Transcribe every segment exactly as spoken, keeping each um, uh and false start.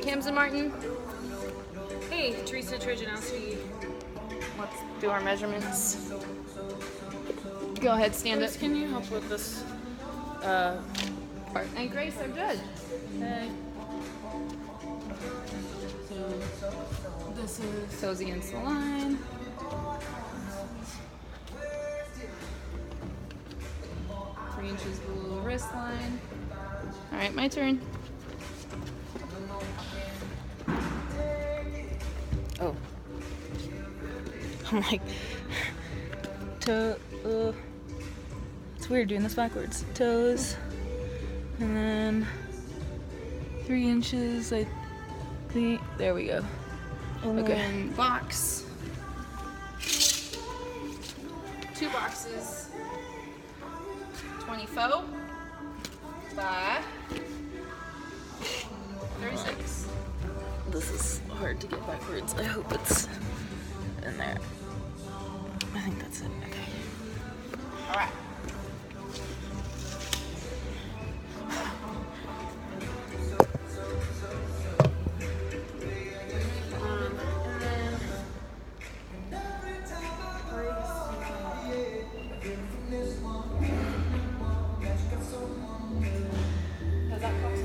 Tamsin Martin. Hey, Teresa Trojanowski. Let's do our measurements. Go ahead, stand Grace, up. can you help with this uh, part? And Grace, our judge. Hey. So, this is Toes against the line. Three inches below the wrist line. All right, my turn. Oh. I'm like, toe, uh, it's weird doing this backwards. Toes, and then three inches, I think, there we go. And Okay. then box. Two boxes. twenty-four by thirty-six. This is hard to get backwards. I hope it's in there. I think that's it. Okay. All right. Um, and then Has that cost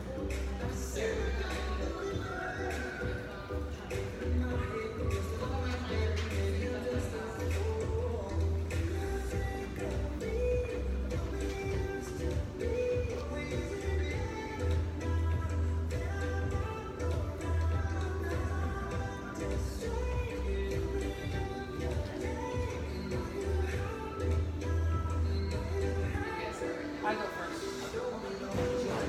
I go first.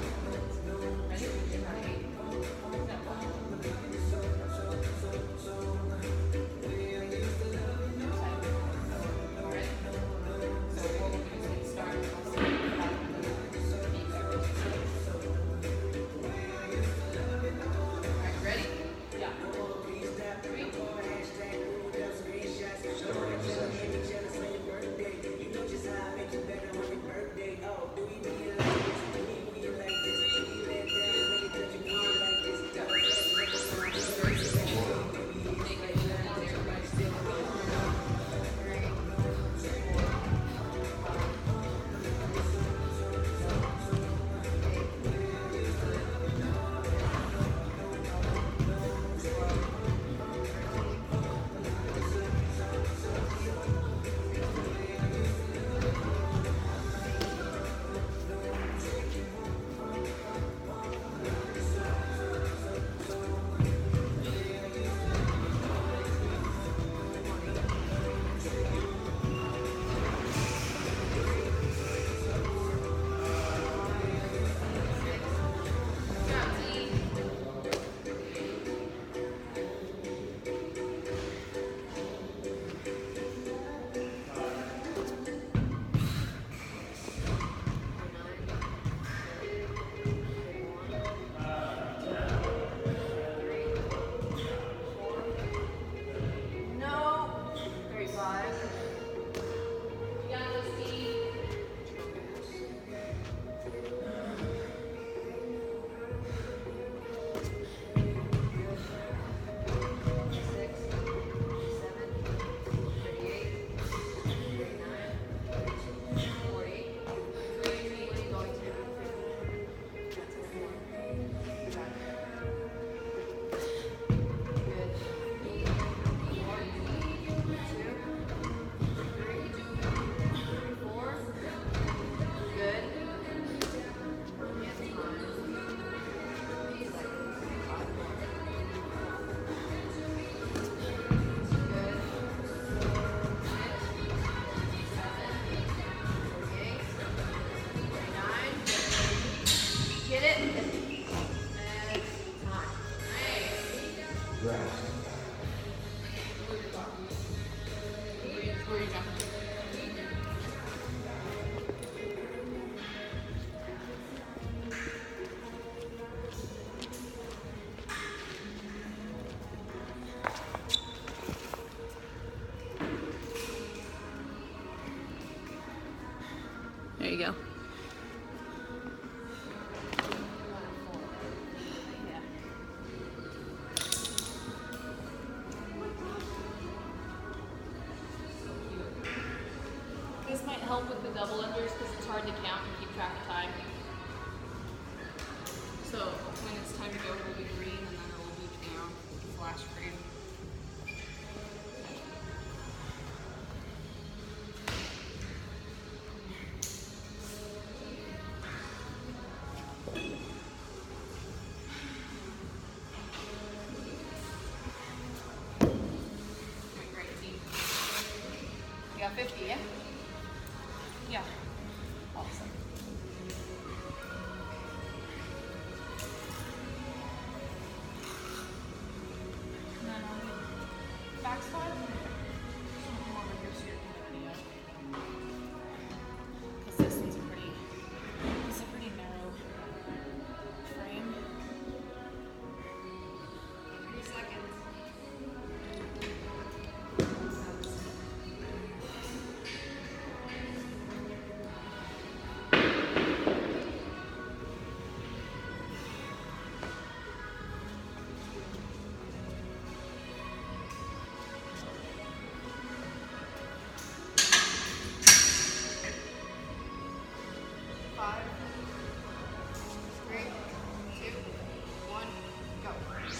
Ready? Yeah. No. thirty-five. You got this, Steve. Get it? And time. Nice. Where are you jumping? There you go. double unders because it's hard to count and keep track of time. So when it's time to go, it will be green, and then it will be down, flash green. You got fifty, yeah? Yeah. Awesome. And then on the back squat, come over here so you can do the video. Because this one's a pretty, it's a pretty narrow frame. Three seconds. Five, three, two, one, go.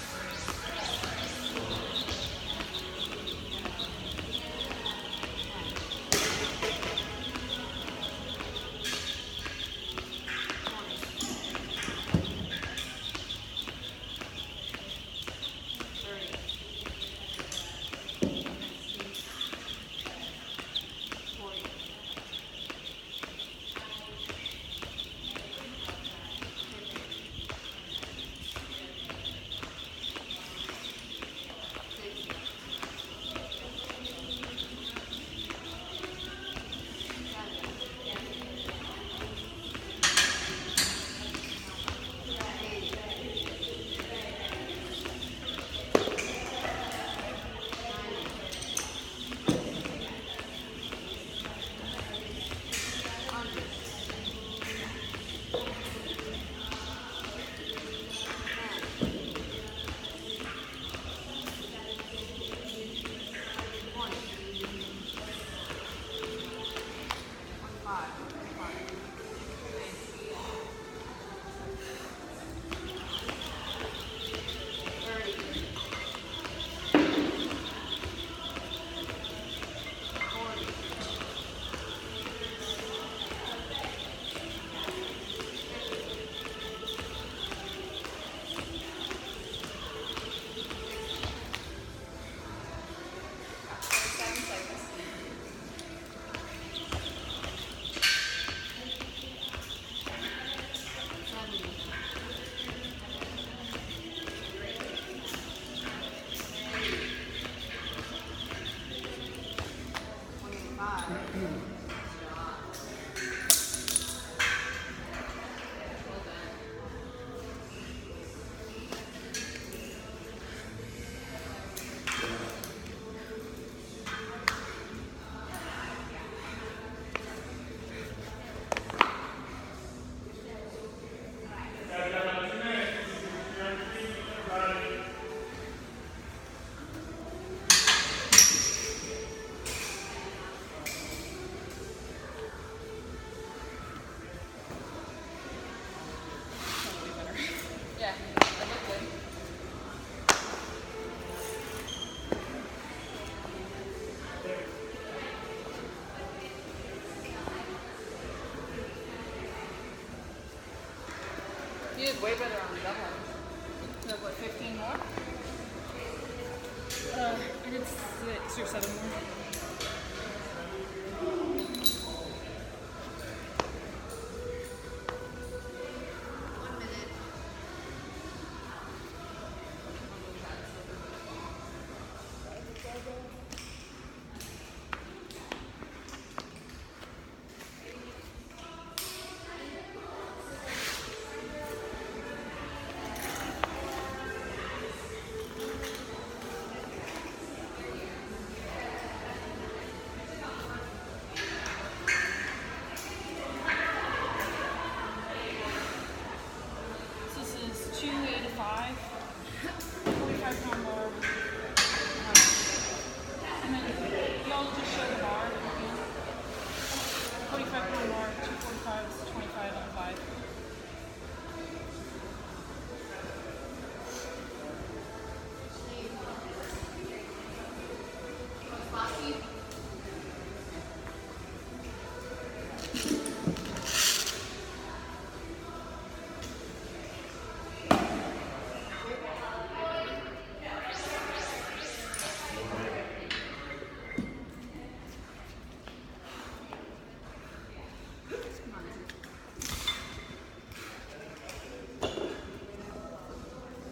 You did way better on the double. You have what, fifteen more? Uh, I did six or seven more.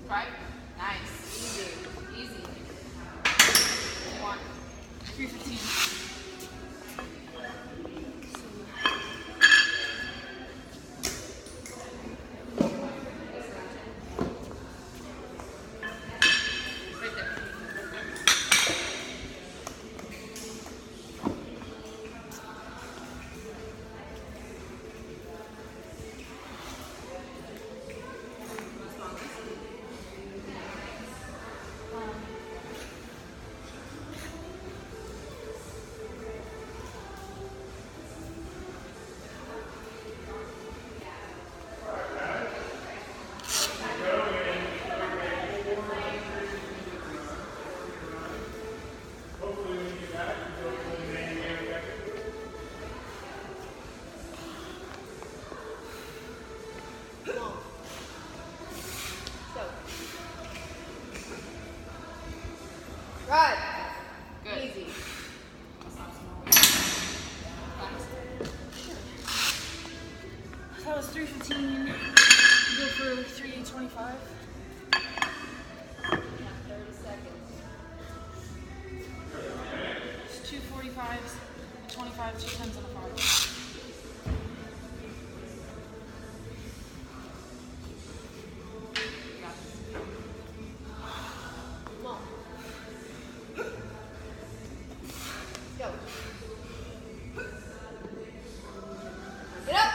Five. Nice. Easy. Easy. One. three fifteen. Right there. Right. Good. Easy. That was three fifteen. Go for three twenty-five. thirty seconds. It's two forty-fives, a twenty-five, two tens, and a five. You got this. Come on. Let's go. Get up.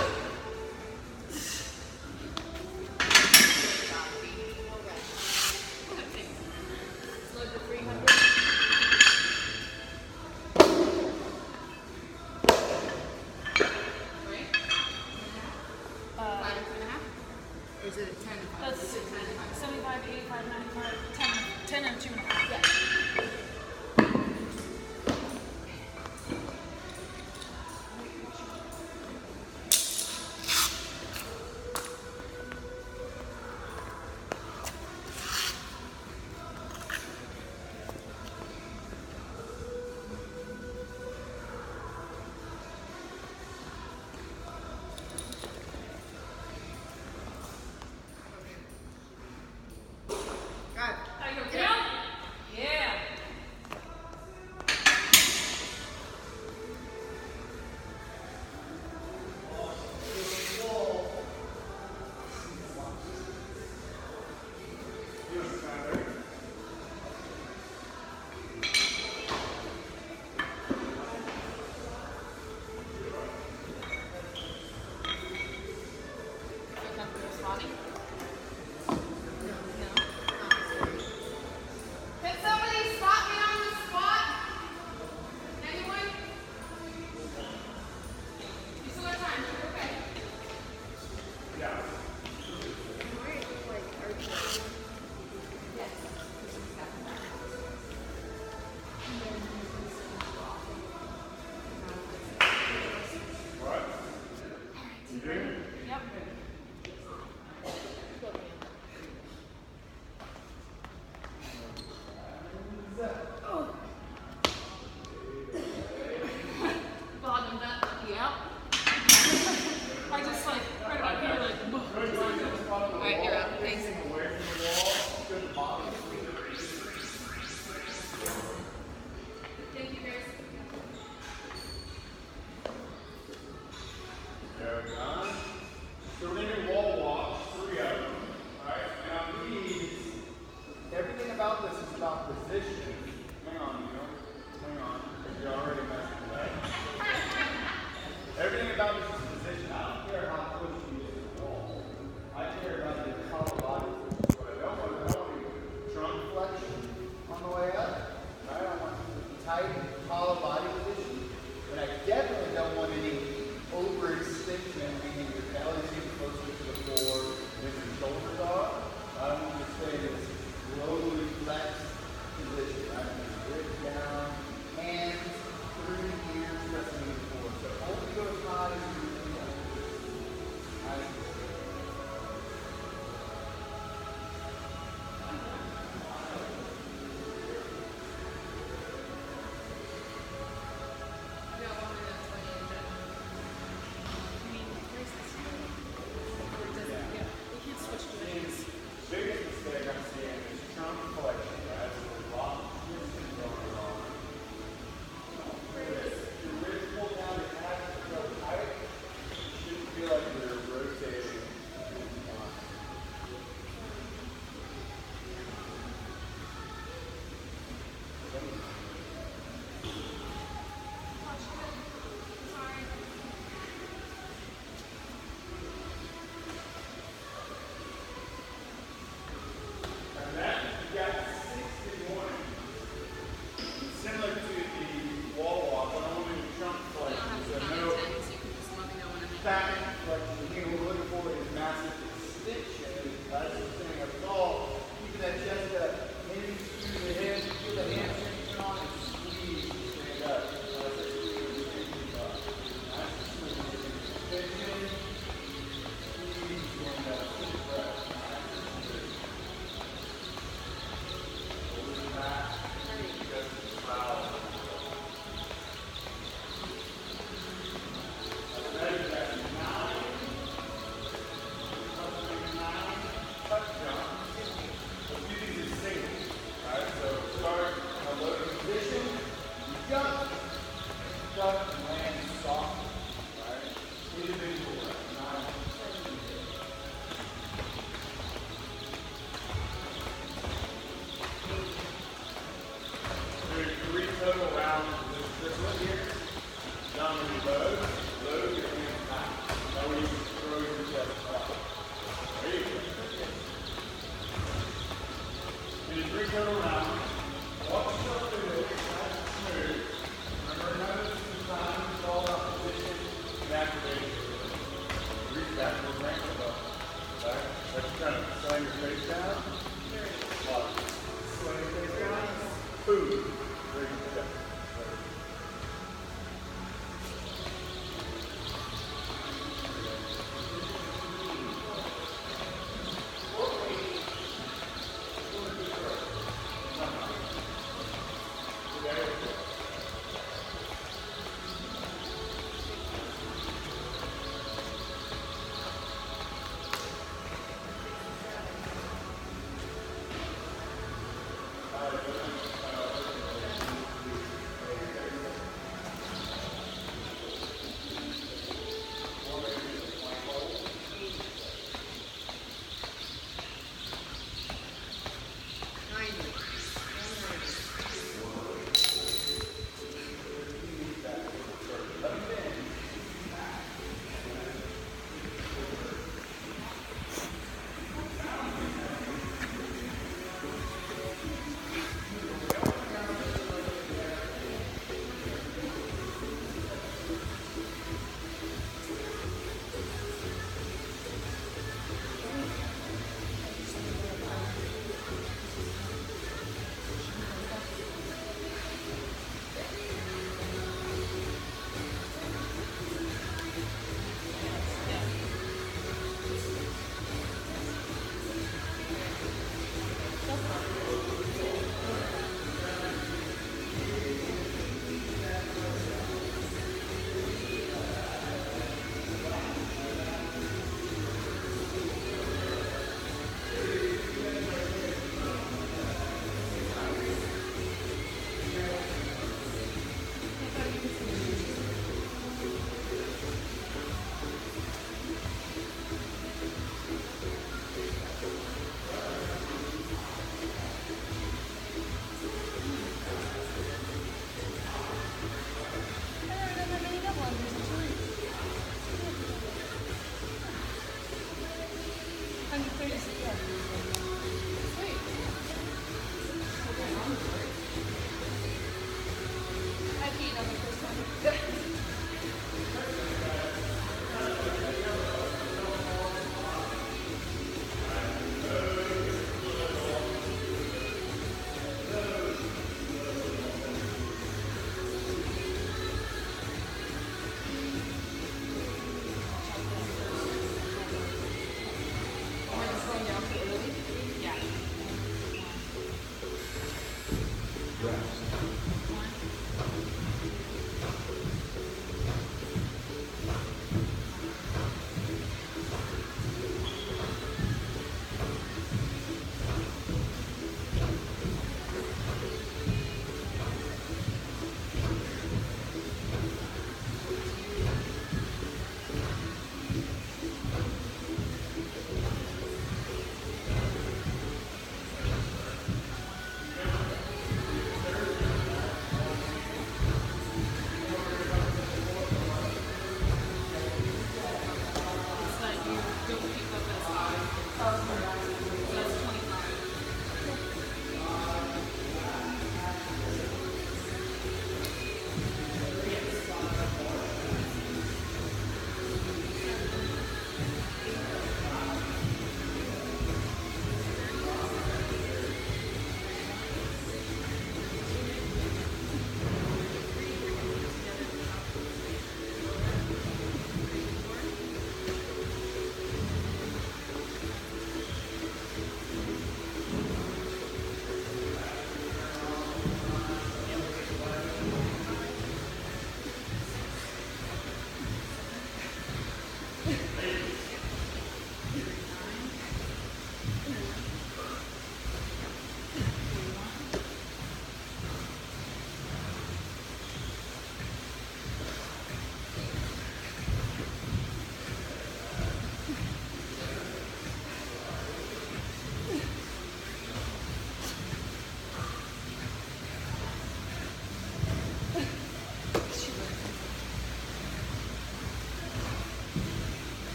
Okay. Slow to three hundred. Right? Uh, Five and two and a half? Or is it a ten and five? that's Is it ten and five? seventy-five, eighty-five, ninety-five, ten, ten and two and a half. Yeah. Got it. Are you okay?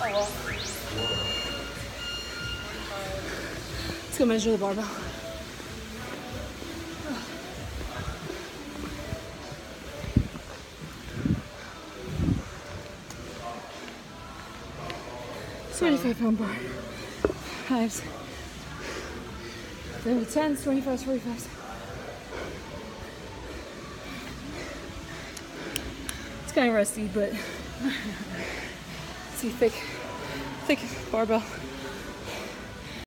well. Let's go measure the barbell. twenty-five pound bar. Fives. Then with tens, twenty-fives, forty-fives. It's kind of rusty, but see, thick, thick barbell.